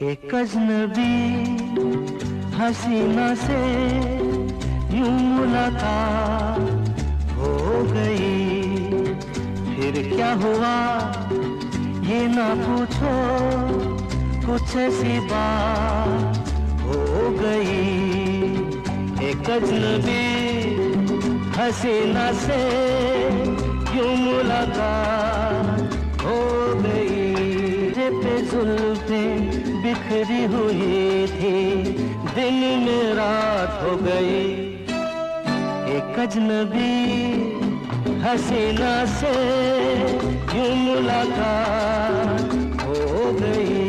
एक अजनबी हसीना से यूं मुलाकात हो गई। फिर क्या हुआ ये ना पूछो, कुछ ऐसी बात हो गई। एक अजनबी हसीना से यूं मुलाकात हो गई। पे जुल्फें बिखरी हुई थी, दिन में रात हो गई। एक अजनबी हसीना से यूं मुलाकात हो गई।